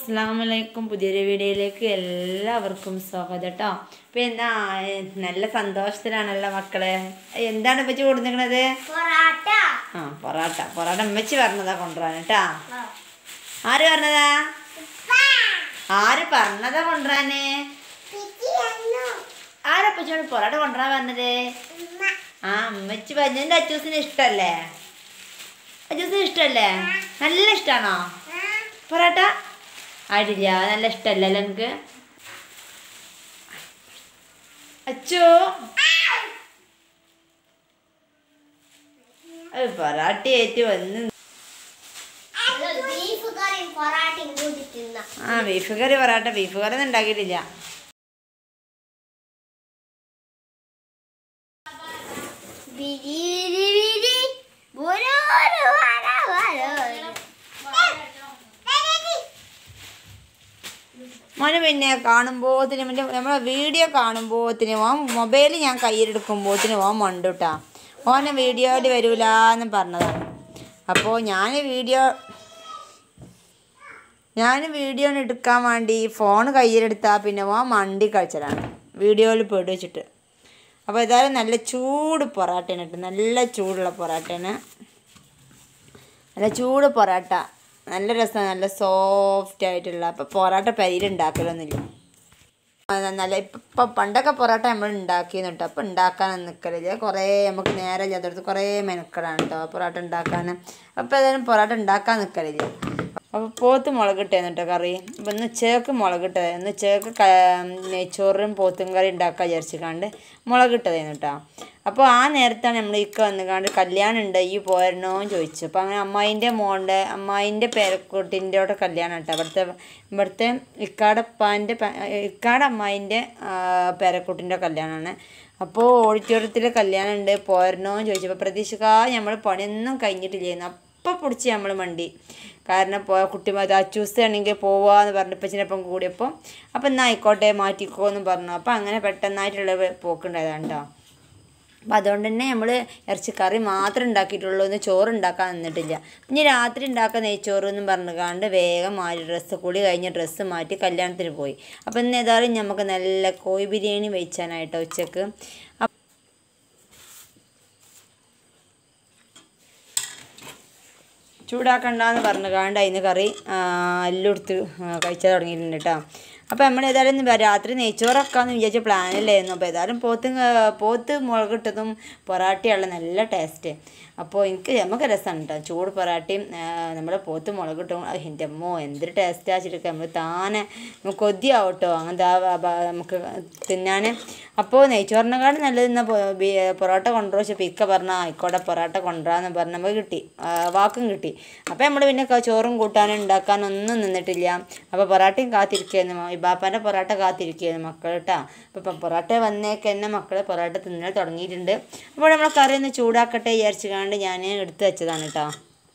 അസ്സലാമലൈക്കും. പുതിയൊരു വീഡിയോയിലേക്ക് എല്ലാവർക്കും സ്വാഗതം കേട്ടോ. പിന്നെ നല്ല സന്തോഷത്തിലാണല്ലോ മക്കളെ. എന്താണ് ഇപ്പച്ചി കൊടുത്തിരിക്കണത്? പൊറാട്ട. പൊറാട്ട അമ്മച്ചി പറഞ്ഞതാ കൊണ്ടുവരാൻ കേട്ടാ. ആര് പറഞ്ഞതാ കൊണ്ടുവരാന്? ആരപ്പച്ചോട് പൊറാട്ട കൊണ്ടുവരാൻ പറഞ്ഞത്? അമ്മച്ചി പറഞ്ഞു. അച്ചൂസിന് ഇഷ്ടല്ലേ? നല്ല ഇഷ്ടാണോ പൊറാട്ട? ആയിട്ടില്ല, നല്ല ഇഷ്ടല്ലല്ലോ എനിക്ക്. അച്ചു പൊറാട്ട ഏറ്റ് വന്ന് beef curry porotta. Beef curry ഒന്നും ഉണ്ടാക്കിയിട്ടില്ല. മോന് പിന്നെ കാണുമ്പോഴത്തേനും നമ്മളെ വീഡിയോ കാണുമ്പോഴത്തേനും മൊബൈൽ ഞാൻ കയ്യിലെടുക്കുമ്പോഴത്തേനും മണ്ടുട്ടാ. ഓനെ വീഡിയോയിൽ വരൂല എന്ന് പറഞ്ഞതാണ്. അപ്പോൾ ഞാൻ വീഡിയോ എടുക്കാൻ വേണ്ടി ഫോൺ കയ്യിലെടുത്താൽ പിന്നെ മണ്ടി കളിച്ചതാണ്, വീഡിയോയിൽ പെടുവെച്ചിട്ട്. അപ്പോൾ ഏതായാലും നല്ല ചൂട് പൊറാട്ടയാണ് കേട്ടോ. നല്ല ചൂടുള്ള പൊറാട്ടയാണ്. നല്ല ചൂട് പൊറാട്ട, നല്ല രസമാണ്, നല്ല സോഫ്റ്റ് ആയിട്ടുള്ള. അപ്പോൾ പൊറാട്ട പരിയിലുണ്ടാക്കലൊന്നുമില്ല. നല്ല ഇപ്പം പണ്ടൊക്കെ പൊറാട്ട നമ്മൾ ഉണ്ടാക്കിയെന്ന് കേട്ടോ. അപ്പം ഉണ്ടാക്കാനൊന്നും നിൽക്കലില്ല. കുറേ നമുക്ക് നേരെ ചെയ്യാത്തടുത്ത് കുറേ മെനക്കെടാണ് കേട്ടോ പൊറാട്ട ഉണ്ടാക്കാൻ. അപ്പോൾ ഏതായാലും പൊറാട്ട ഉണ്ടാക്കാൻ നിൽക്കലില്ല. അപ്പോൾ പോത്ത് മുളകിട്ടേന്ന് കേട്ടോ കറി. അപ്പോൾ ഇന്ന് ഉച്ചക്ക് മുളകിട്ടത്. ഇന്ന് ഉച്ചക്ക് നെയ്ച്ചോറും പോത്തും കറി ഉണ്ടാക്കാൻ വിചാരിച്ചിക്കാണ്ട് മുളകിട്ടതേന്ന് കേട്ടോ. അപ്പോൾ ആ നേരത്താണ് നമ്മൾ ഇക്ക വന്നുകാണ്ട് കല്യാണം ഉണ്ട്, ഈ പോരണോന്ന് ചോദിച്ചു. അപ്പോൾ അങ്ങനെ അമ്മായിൻ്റെ പേരക്കുട്ടിൻ്റെ അവിടെ കല്യാണം കേട്ടോ. ഇവിടുത്തെ ഇക്കാടെ അമ്മായിൻ്റെ പേരക്കുട്ടിൻ്റെ കല്യാണമാണ്. അപ്പോൾ ഓഡിറ്റോറിയത്തിൽ കല്യാണം ഉണ്ട്, പോരണോന്ന് ചോദിച്ചപ്പോൾ പ്രതീക്ഷിക്കാതെ നമ്മൾ പണിയൊന്നും കഴിഞ്ഞിട്ടില്ലായിരുന്നു. അപ്പം പിടിച്ച് നമ്മൾ മണ്ടി. കാരണം കുട്ടിമാർ അച്ചൂസ് ആണെങ്കിൽ പോവാന്ന് പറഞ്ഞു ഇപ്പച്ചിനൊപ്പം കൂടിയപ്പോൾ. അപ്പം എന്നാൽ ആയിക്കോട്ടെ മാറ്റിക്കോ എന്ന് പറഞ്ഞു. അപ്പം അങ്ങനെ പെട്ടെന്നായിട്ടുള്ള പോക്കുണ്ടായതാണ് കേട്ടോ. അപ്പം അതുകൊണ്ട് തന്നെ നമ്മൾ ഇറച്ചിക്കറി മാത്രം ഉണ്ടാക്കിയിട്ടുള്ളൂ, ഒന്ന് ചോറ് ഉണ്ടാക്കാൻ നിന്നിട്ടില്ല. ഇനി രാത്രി ഉണ്ടാക്കാൻ നെയ്ച്ചോറ് എന്നും പറഞ്ഞുകൊണ്ട് വേഗം മാറ്റി കുളി കഴിഞ്ഞ് ഡ്രസ്സ് മാറ്റി കല്യാണത്തിന് പോയി. അപ്പം ഇന്ന് ഏതായാലും നമുക്ക് നല്ല കോഴി ബിരിയാണി വെച്ചാനായിട്ടോ ഉച്ചക്ക്. ചൂടാക്കണ്ടെന്ന് പറഞ്ഞുകൊണ്ട് അതിന് കറി എല്ലാം എടുത്ത് കഴിച്ചാൽ തുടങ്ങിയിട്ടുണ്ട് കേട്ടോ. അപ്പോൾ നമ്മൾ ഏതായാലും രാത്രി നെയ്ച്ചോറൊക്കാന്ന് വിചാരിച്ച പ്ലാനില്ലായിരുന്നു. അപ്പോൾ ഏതായാലും പോത്ത് മുളകിട്ടതും പൊറാട്ടയുള്ള നല്ല ടേസ്റ്റ്. അപ്പോൾ നമുക്ക് രസമാണ് കേട്ടോ ചൂട് പൊറാട്ടയും നമ്മുടെ പോത്ത് മുളകിട്ടും. എൻ്റെ അമ്മോ എന്തൊരു ടേസ്റ്റ് ആച്ചിട്ടൊക്കെ നമ്മൾ താനെ നമുക്ക് കൊതിയാവും കേട്ടോ അങ്ങനത്തെ നമുക്ക് തിന്നാൻ. അപ്പോൾ നെയ്ച്ചോറിനെക്കാളും നല്ലതെന്ന പൊറോട്ട കൊണ്ടുവച്ചപ്പോൾ ഇക്ക പറഞ്ഞാൽ ആയിക്കോട്ടെ പൊറോട്ട കൊണ്ടുവരാമെന്ന് പറഞ്ഞ് നമുക്ക് കിട്ടി, വാക്കും കിട്ടി. അപ്പോൾ നമ്മൾ പിന്നെ ചോറും കൂട്ടാനും ഉണ്ടാക്കാനൊന്നും നിന്നിട്ടില്ല. അപ്പോൾ പൊറോട്ടയും കാത്തിരിക്കുകയായിരുന്നു, ഇബാപ്പാൻ്റെ പൊറോട്ട കാത്തിരിക്കുകയായിരുന്നു മക്കൾ കേട്ടോ. അപ്പോൾ പൊറോട്ട വന്നേക്ക് തന്നെ മക്കൾ പൊറോട്ട തിന്നൽ തുടങ്ങിയിട്ടുണ്ട്. അപ്പോൾ നമ്മൾ കറി ഒന്ന് ചൂടാക്കട്ടെ വിചാരിച്ചു കണ്ട് ഞാൻ എടുത്ത് വെച്ചതാണ് കേട്ടോ.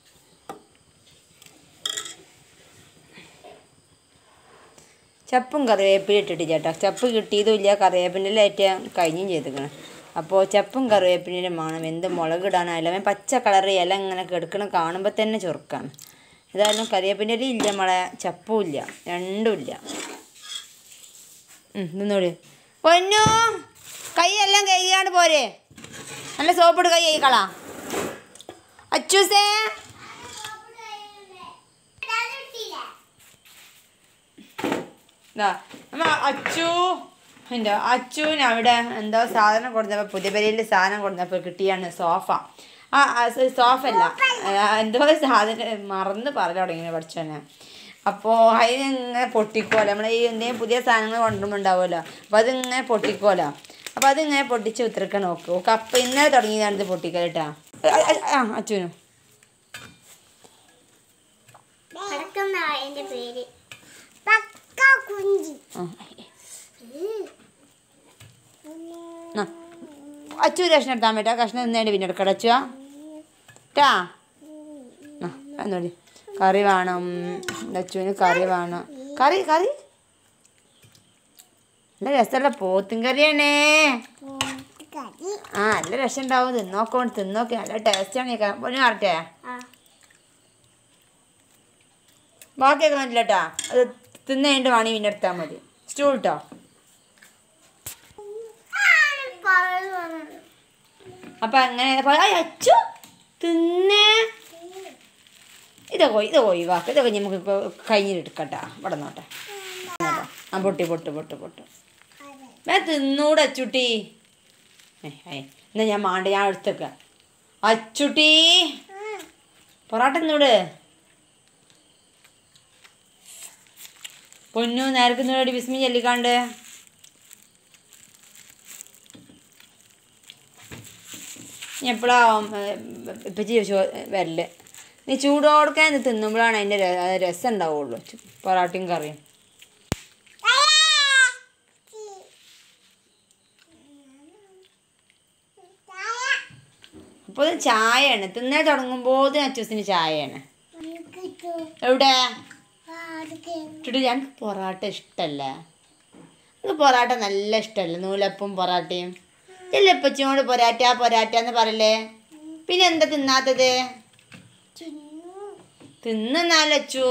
ചപ്പും കറിവേപ്പില ഇട്ടിട്ട് ചേട്ടാ. ചപ്പ് കിട്ടിയതും ഇല്ല, കറിവേപ്പിൻ്റെ ഏറ്റവും കഴിഞ്ഞും ചെയ്തിരിക്കണം. അപ്പോൾ ചപ്പും കറിവേപ്പിൻ്റെ മണം എന്ത് മുളകിടാനായാലും പച്ച കളർ ഇല ഇങ്ങനെ കിടക്കണം കാണുമ്പോൾ തന്നെ ചൊറുക്കാണ്. ഏതായാലും കറിവേപ്പിൻ്റെ ഇല്ല, നമ്മളെ ചപ്പും ഇല്ല, രണ്ടും ഇല്ല. നിന്നോട് പൊന്നു കൈയെല്ലാം കൈകാണ്ട് പോരെ, നല്ല സോപ്പിട്ട് കൈ കഴിക്കളാ. അച്ചൂസേ അച്ചുവിന് അവിടെ എന്തോ സാധനം കൊടുത്തപ്പോൾ പുതിയ പെരയിൽ സാധനം കൊടുത്തപ്പോൾ കിട്ടിയാണ് സോഫ. സോഫ അല്ല, എന്തോ സാധനം മറന്ന് പറഞ്ഞു തുടങ്ങി പഠിച്ചോനെ. അപ്പോൾ അതിനിങ്ങനെ പൊട്ടിക്കുമല്ലോ, നമ്മൾ ഈ എന്തെങ്കിലും പുതിയ സാധനങ്ങൾ കൊണ്ടുപോകുമ്പോണ്ടാവുമല്ലോ. അപ്പോൾ അതിങ്ങനെ പൊട്ടിക്കുമല്ലോ. അപ്പോൾ അതിങ്ങനെ പൊട്ടിച്ച് ഉത്തരക്കാൻ നോക്കും. അപ്പം ഇന്നലെ തുടങ്ങിയതാണ് ഇത് പൊട്ടിക്കൽ കേട്ടോ. അച്ചുവിനും അച്ചു കഷ്ണം എടുത്താൻ പറ്റാ. കഷ്ണം നിന്നേണ്ടി പിന്നെ എടുക്കട അച്ചുവാ ട്ടാ. എന്നോടി കറി വേണം, അച്ചുവിന് കറി വേണം. കറി നല്ല രസമുള്ള പോത്തും കറിയാണേ. നല്ല രസം ഉണ്ടാവും. തിന്നോക്കി നല്ല ടേസ്റ്റാണ്. പൊന്നു മാറട്ടെ ബാക്കിയൊക്കെ കണ്ടില്ല കേട്ടോ. അത് തിന്ന് കഴിഞ്ഞിട്ട് വേണമെങ്കിൽ പിന്നെ എടുത്താൽ മതി. സ്റ്റൂൾ കേട്ടോ. അപ്പം അങ്ങനെ അച്ചു തിന്നേ. ഇത് ഒഴിവാക്ക. ഇതൊക്കെ നമുക്കിപ്പോൾ കഴിഞ്ഞിട്ടെടുക്കട്ടോ. ഇവിടെ നോട്ടെ. ആ പൊട്ടി തിന്നൂടെ അച്ചുട്ടി. എന്നാ ഞാൻ മാണ്ട, ഞാൻ എടുത്തേക്ക. അച്ചുട്ടി പൊറാട്ട തിന്നൂട്. പൊന്നു നേരക്കുന്നൂടി ബിസ്മി ചൊല്ലിക്കാണ്ട്. എപ്പോഴാ ഇപ്പച്ചി വരല്? നീ ചൂടോടുക്കാൻ ഇത് തിന്നുമ്പോഴാണ് അതിൻ്റെ രസം ഉണ്ടാവുള്ളൂ. പൊറാട്ടയും കറിയും. അപ്പോൾ ചായയാണ് തിന്നാൻ തുടങ്ങുമ്പോൾ അച്ചൂസിന് ചായയാണ്. എവിടെ ചുട്ടി? ഞങ്ങൾക്ക് പൊറാട്ട ഇഷ്ടമല്ല. എനിക്ക് പൊറാട്ട നല്ല ഇഷ്ടമല്ല. നൂലപ്പവും പൊറാട്ടയും. ഇല്ല ഇപ്പച്ചിയോട് പൊരാറ്റ എന്ന് പറയല്ലേ. പിന്നെ എന്താ തിന്നാത്തത്? തിന്നാലച്ചു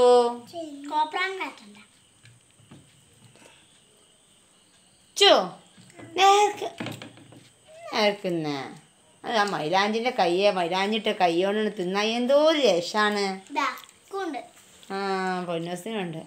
നേർക്കുന്ന അത് ആ മൈലാഞ്ചിൻ്റെ മൈലാഞ്ചിട്ട് കയ്യോണ്ടാണ് തിന്നാ. എന്തോ ഒരു രസാണ്. ആ പൊന്നൂസിനുണ്ട്.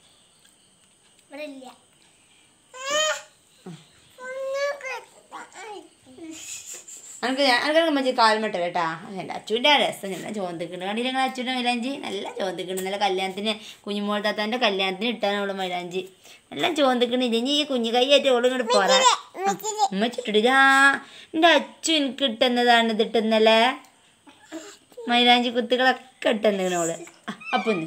എനിക്ക് മഞ്ചി കാൽമട്ട കേട്ടാ. എൻ്റെ അച്ഛൻ്റെ രസം നല്ല ചോന്തിക്കുന്നുണ്ട്. കണ്ടില്ല ഞങ്ങൾ അച്ഛൻ്റെ മൈലാഞ്ചി നല്ല ചോന്തിക്കുന്നുണ്ട്. നല്ല കല്യാണത്തിന് കുഞ്ഞുമോൾ താത്താൻ്റെ കല്യാണത്തിന് ഇട്ടാണ് അവള് മൈലാഞ്ചി നല്ല ചോന്തിക്കുന്നില്ല. ഇനി ഈ കുഞ്ഞു കൈയായിട്ട് ഓളും ഇങ്ങോട്ട് പോരാ. ഉമ്മ ചുട്ടിട്ടില്ല. എൻ്റെ അച്ഛൻ എനിക്ക് ഇട്ടുന്നതാണ് ഇതിട്ടുന്നല്ലേ. മൈലാഞ്ചി കുത്തുകളൊക്കെ ഇട്ടുന്നേക്കണ ഓള്. അപ്പൊന്ന്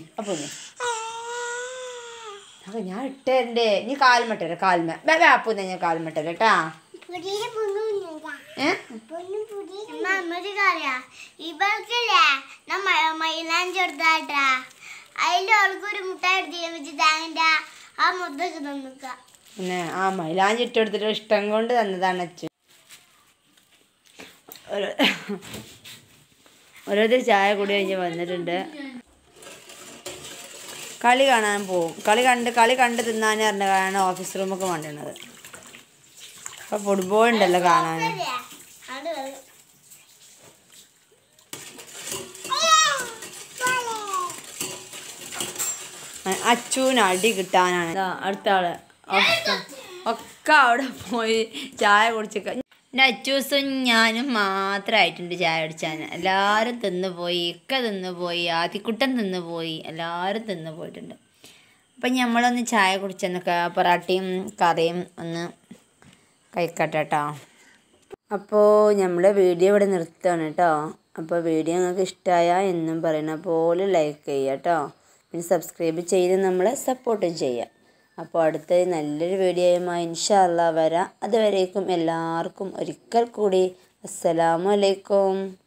അപ്പൊ ഞാൻ ഇട്ടേ. നീ കാൽമട്ടല്ലേ? അപ്പൊന്ന് ഞാൻ കാൽമട്ടല്ലേ കേട്ടാ. മൈലാഞ്ചി എടുത്താട്ടാ. അതിലൊരു മുട്ടായി പിന്നെ ആ മൈലാഞ്ചി ഇട്ടെടുത്തിട്ട് ഇഷ്ടം കൊണ്ട് തന്നതാണ് അച്ഛൻ. ഓരോരുത്തർ ചായ കൂടി കഴിഞ്ഞ് വന്നിട്ടുണ്ട്. കളി കാണാൻ പോവും. കളി കണ്ട് തിന്നാൻ പറഞ്ഞാണ് ഓഫീസ് റൂമൊക്കെ വേണ്ടത്. അപ്പോൾ ഫുട്ബോൾ ഉണ്ടല്ലോ കാണാൻ. അച്ചൂന് അടി കിട്ടാനാണ്. അടുത്ത ആള് ഒക്കെ അവിടെ പോയി ചായ കുടിച്ച്. എൻ്റെ അച്ചൂസും ഞാനും മാത്രമായിട്ടുണ്ട് ചായ കുടിച്ചാൻ. എല്ലാവരും തിന്നുപോയി. തിന്നുപോയി. ആദ്യക്കുട്ടൻ തിന്നുപോയി. എല്ലാവരും തിന്നു പോയിട്ടുണ്ട്. അപ്പം നമ്മളൊന്ന് ചായ കുടിച്ചെന്നൊക്കെ പൊറാട്ടയും കറിയും ഒന്ന് കഴിക്കട്ടെ കേട്ടോ. അപ്പോൾ നമ്മൾ വീഡിയോ ഇവിടെ നിർത്തുകയാണ് കേട്ടോ. അപ്പോൾ വീഡിയോ നിങ്ങൾക്ക് ഇഷ്ടമായ എന്നും പറയുന്ന പോലെ ലൈക്ക് ചെയ്യുക കേട്ടോ. പിന്നെ സബ്സ്ക്രൈബ് ചെയ്ത് നമ്മളെ സപ്പോർട്ടും ചെയ്യുക. അപ്പോൾ അടുത്ത നല്ലൊരു വീഡിയോയുമായി ഇൻഷാ അല്ലാഹ് വരാം. അതുവരേക്കും എല്ലാവർക്കും ഒരിക്കൽ കൂടി അസ്സലാമു അലൈക്കും.